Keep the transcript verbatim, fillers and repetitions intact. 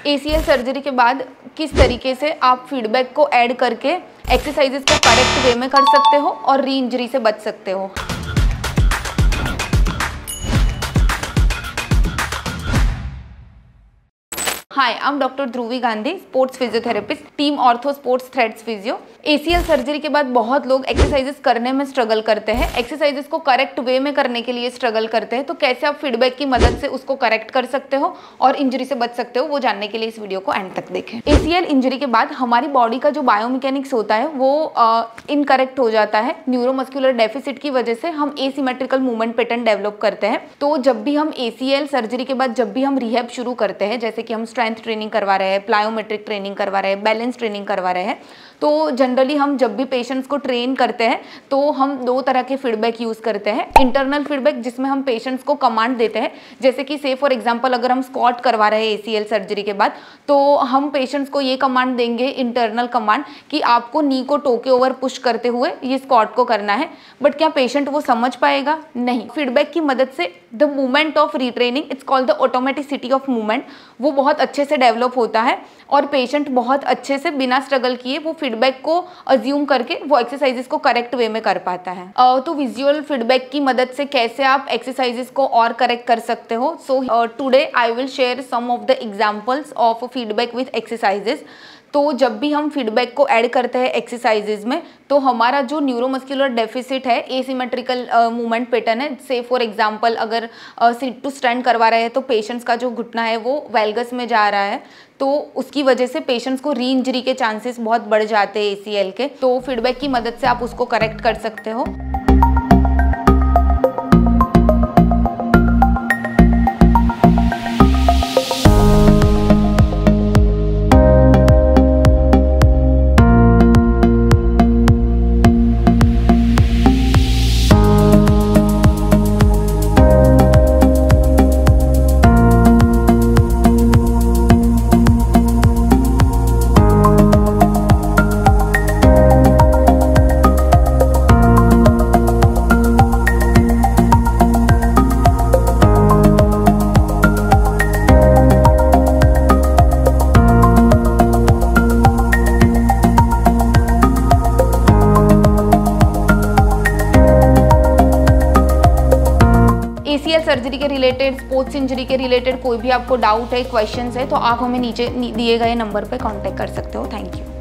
ACL surgery के बाद किस तरीके से आप फीडबैक को ऐड करके एक्सरसाइजेस को करेक्ट वे में कर सकते हो और री इंजरी से बच सकते हो। Hi, I'm doctor Dhruvi Gandhi, sports physiotherapist, team ortho sports threads physio. ACL surgery के बाद बहुत लोग एक्सरसाइजेस करने में स्ट्रगल करते हैं, एक्सरसाइजेस को करेक्ट वे में करने के लिए स्ट्रगल करते हैं। तो कैसे आप फीडबैक की मदद से उसको करेक्ट कर सकते हो और इंजरी से बच सकते हो, वो जानने के लिए इस वीडियो को एंड तक देखें। एसीएल इंजरी के बाद हमारी बॉडी का जो बायोमैकेनिक्स होता है वो इनकरेक्ट हो जाता है। न्यूरोमस्कुलर डेफिसिट की वजह से हम एसिमेट्रिकल मूवमेंट पैटर्न डेवलप करते हैं। तो जब भी हम एसीएल सर्जरी के बाद जब भी हम रिहैब शुरू करते हैं, जैसे कि हम स्ट्रेंथ ट्रेनिंग करवा रहे हैं, प्लायोमेट्रिक ट्रेनिंग करवा रहे हैं, बैलेंस ट्रेनिंग करवा रहे हैं, तो जनरली हम जब भी पेशेंट्स को ट्रेन करते हैं तो हम दो तरह के फीडबैक यूज करते हैं। इंटरनल फीडबैक, जिसमें हम पेशेंट्स को कमांड देते हैं, जैसे कि से फॉर एग्जांपल अगर हम स्क्वाट करवा रहे हैं एसीएल सर्जरी के बाद, तो हम पेशेंट्स को ये कमांड देंगे, इंटरनल कमांड, कि आपको नी को टोके ओवर पुश करते हुए ये स्क्वाट को करना है। बट क्या पेशेंट वो समझ पाएगा? नहीं। फीडबैक की मदद से the movement of retraining, it's called the automaticity of movement, वो बहुत अच्छे से डेवलप होता है और पेशेंट बहुत अच्छे से बिना स्ट्रगल किए वो फीडबैक को अज्यूम करके वो एक्सरसाइजेस को करेक्ट वे में कर पाता है। uh, तो विजुअल फीडबैक की मदद से कैसे आप एक्सरसाइजेस को और करेक्ट कर सकते हो। So today I will share some of the examples of feedback with exercises. तो जब भी हम फीडबैक को ऐड करते हैं एक्सरसाइजेज में, तो हमारा जो न्यूरोमस्कुलर डेफिसिट है, एसिमेट्रिकल मूवमेंट पैटर्न है, से फॉर एग्जांपल अगर सिट टू स्टैंड करवा रहे हैं तो पेशेंट्स का जो घुटना है वो वेल्गस में जा रहा है, तो उसकी वजह से पेशेंट्स को री इंजरी के चांसेस बहुत बढ़ जाते हैं एसीएल के। तो फीडबैक की मदद से आप उसको करेक्ट कर सकते हो। एसीएल सर्जरी के रिलेटेड, स्पोर्ट्स इंजरी के रिलेटेड कोई भी आपको डाउट है, क्वेश्चंस है, तो आप हमें नीचे दिए गए नंबर पे कांटेक्ट कर सकते हो। Thank you.